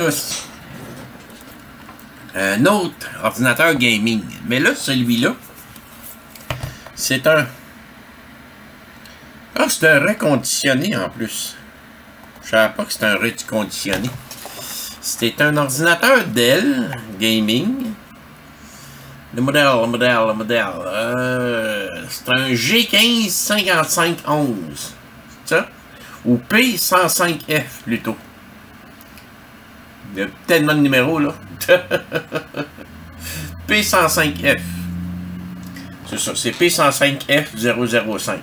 là, un autre ordinateur gaming. Mais là, celui-là, c'est un... Ah, c'est un reconditionné en plus. Je savais pas que c'était un reconditionné. C'était un ordinateur Dell gaming. Le modèle. C'est un G15 5511. C'est ça? Ou P105F plutôt. Il y a tellement de numéros là. P105F. C'est ça, c'est P105F005.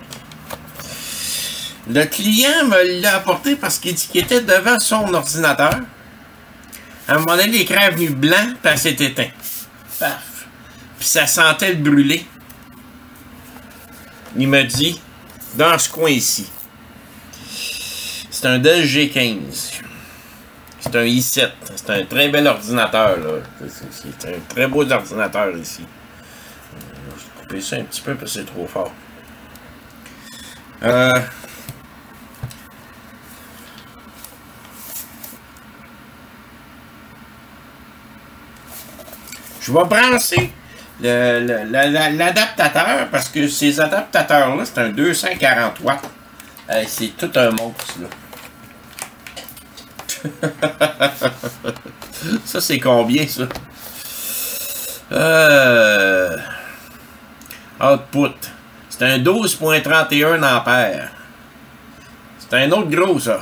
Le client me l'a apporté parce qu'il dit qu'il était devant son ordinateur. À un moment donné, l'écran est venu blanc, puis elle s'est éteint. Paf. Puis ça sentait le brûler. Il me dit, dans ce coin ici. C'est un Dell G15. C'est un i7. C'est un très bel ordinateur, là. C'est un très beau ordinateur ici. Je vais couper ça un petit peu parce que c'est trop fort. Je vais brancher l'adaptateur parce que ces adaptateurs-là, c'est un 240 watts. C'est tout un monstre, là. Ça, c'est combien, ça? Output. C'est un 12.31 ampères. C'est un autre gros, ça.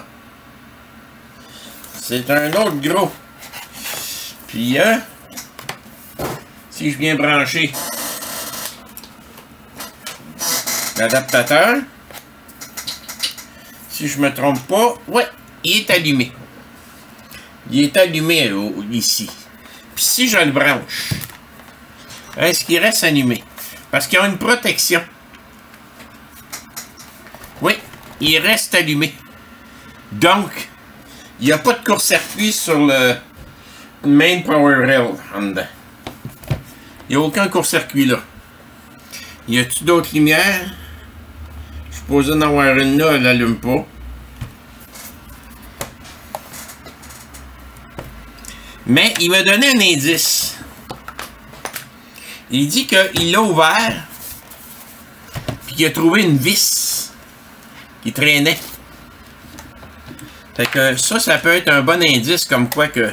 C'est un autre gros. Puis, si je viens brancher l'adaptateur, si je me trompe pas, ouais, il est allumé. Il est allumé ici. Puis si je le branche, est-ce qu'il reste allumé? Parce qu'il y a une protection. Oui, il reste allumé. Donc, il n'y a pas de court-circuit sur le main power rail en dedans. Il n'y a aucun court-circuit là. Y a-t-il d'autres lumières? Je suis posé d'en avoir une là, elle n'allume pas. Mais il m'a donné un indice. Il dit qu'il l'a ouvert, puis qu'il a trouvé une vis qui traînait. Fait que ça peut être un bon indice comme quoi que...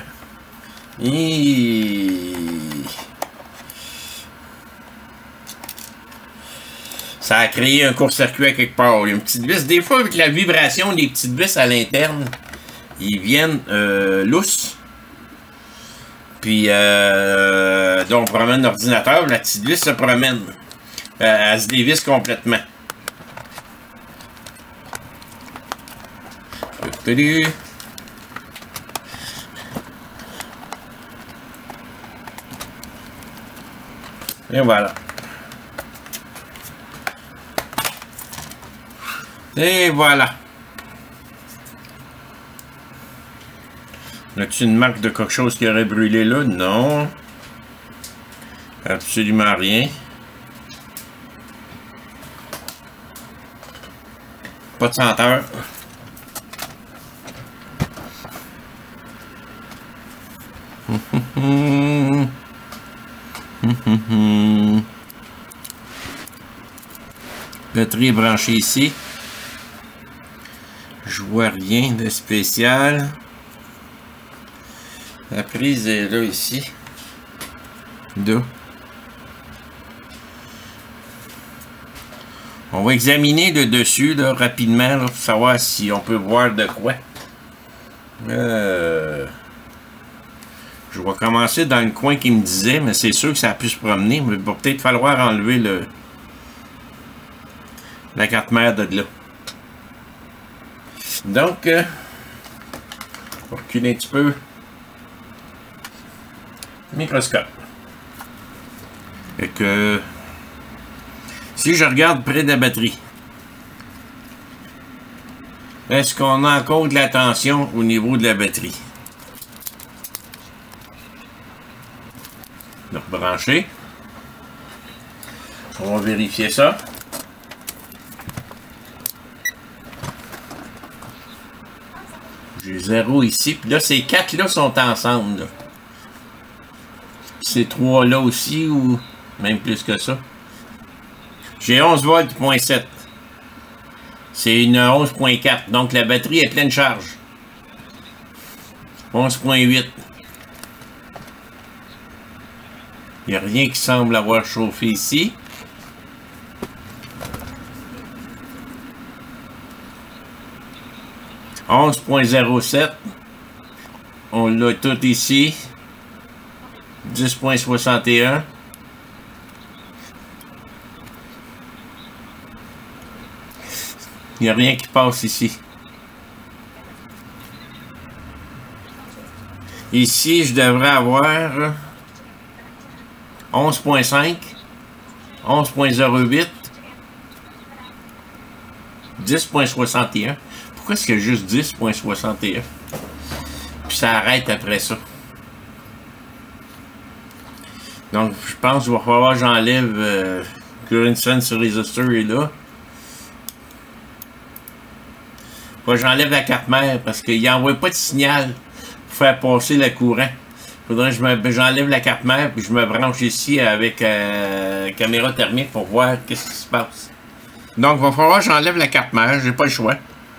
Ça a créé un court-circuit à quelque part. Il y a une petite vis. Des fois, avec la vibration des petites vis à l'interne, ils viennent lousses. Puis, là, on promène l'ordinateur, la petite vis se promène. Elle se dévisse complètement. Et voilà. Et voilà. As-tu une marque de quelque chose qui aurait brûlé là? Non. Absolument rien. Pas de senteur. Batterie est branchée ici. Je vois rien de spécial. La prise est là, ici. Deux. On va examiner le dessus, là, rapidement, là, pour savoir si on peut voir de quoi. Je vais commencer dans le coin qui me disait, mais c'est sûr que ça a pu se promener. Mais il va peut-être falloir enlever la carte mère de là. Donc, on va reculer un petit peu. Microscope. Et que si je regarde près de la batterie, est-ce qu'on a encore de la tension au niveau de la batterie? Donc, brancher. On va vérifier ça. J'ai 0 ici. Puis là, ces 4-là sont ensemble. Là. Ces 3-là aussi, ou même plus que ça. J'ai 11 volts, point 7. C'est une 11.4. Donc la batterie est pleine charge. 11.8. Il n'y a rien qui semble avoir chauffé ici. « 11.07. On l'a tout ici. 10.61. Il n'y a rien qui passe ici. Ici, je devrais avoir 11.5, 11.08, 10.61. Pourquoi est-ce qu'il y a juste 10.61? Puis ça arrête après ça. Donc, je pense qu'il va falloir que j'enlève Current Sense Resistor est là. Faut que j'enlève la carte mère parce qu'il n'envoie pas de signal pour faire passer le courant. Faudrait que j'enlève la carte mère puis je me branche ici avec caméra thermique pour voir qu'est-ce qui se passe. Donc, il va falloir que j'enlève la carte mère. J'ai pas le choix.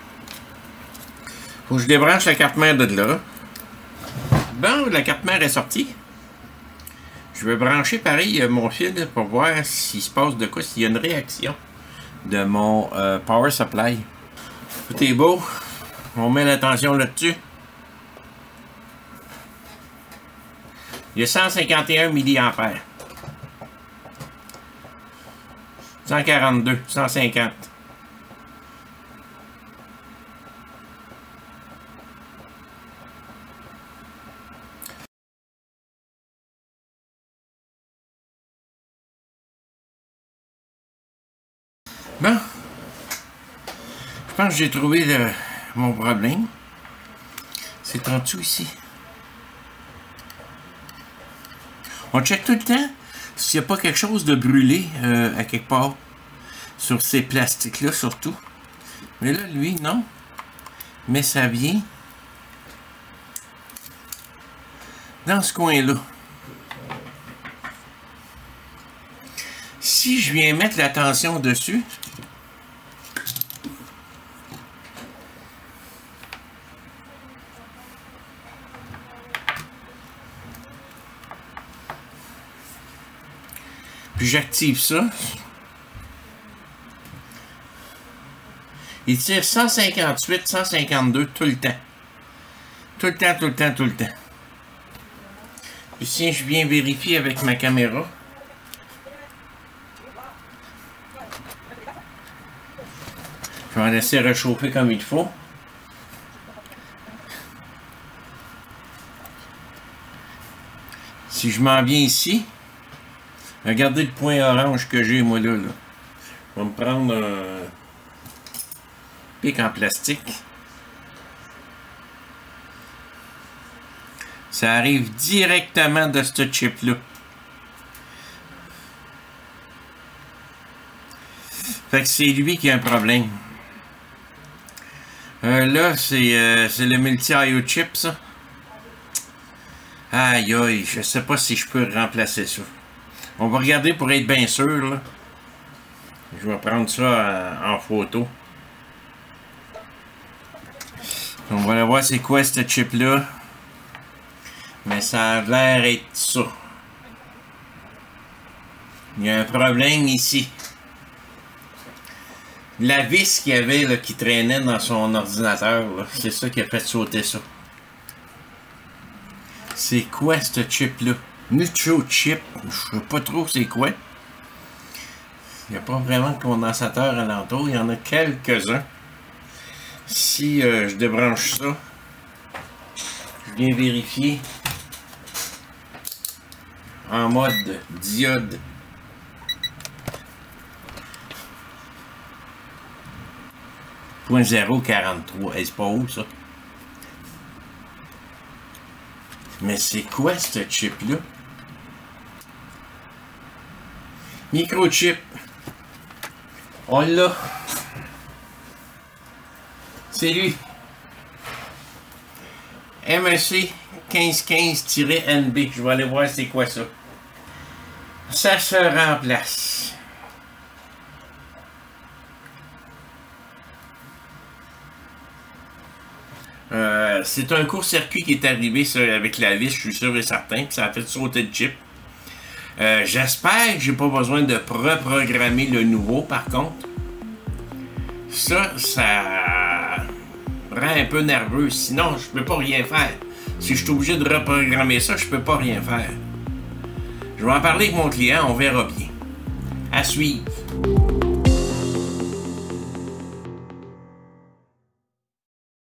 Faut que je débranche la carte mère de là. Bon, la carte mère est sortie. Je vais brancher pareil mon fil pour voir s'il se passe de quoi, s'il y a une réaction de mon power supply. Tout est beau. On met l'attention là-dessus. Il y a 151 mA. 142, 150. Bon. Je pense que j'ai trouvé mon problème. C'est en dessous ici. On check tout le temps s'il n'y a pas quelque chose de brûlé à quelque part. Sur ces plastiques-là surtout. Mais là, lui, non. Mais ça vient dans ce coin-là. Si je viens mettre la tension dessus, puis j'active ça, il tire 158, 152 tout le temps. Tout le temps, tout le temps, tout le temps. Puis si je viens vérifier avec ma caméra, je vais en laisser réchauffer comme il faut. Si je m'en viens ici, regardez le point orange que j'ai, moi, là. Je vais me prendre un pic en plastique. Ça arrive directement de ce chip-là. Fait que c'est lui qui a un problème. Là, c'est le multi-IO chip, ça. Aïe, aïe, je sais pas si je peux remplacer ça. On va regarder pour être bien sûr, là. Je vais prendre ça en photo. On va aller voir c'est quoi ce chip-là. Mais ça a l'air d'être ça. Il y a un problème ici. La vis qu'il y avait là, qui traînait dans son ordinateur, c'est ça qui a fait sauter ça. C'est quoi ce chip-là? Nitro chip, je sais pas trop c'est quoi. Il n'y a pas vraiment de condensateur alentour, il y en a quelques-uns. Si je débranche ça, je viens vérifier en mode diode. .043, c'est pas haut ça. Mais c'est quoi ce chip-là? Microchip. On l'a. C'est lui. MSC 1515-NB. Je vais aller voir c'est quoi ça. Ça se remplace. C'est un court-circuit qui est arrivé avec la vis, je suis sûr et certain, puis ça a fait sauter le chip. J'espère que j'ai pas besoin de reprogrammer le nouveau, par contre. Ça rend un peu nerveux, sinon je peux pas rien faire. Si je suis obligé de reprogrammer ça, je peux pas rien faire. Je vais en parler avec mon client, on verra bien. À suivre.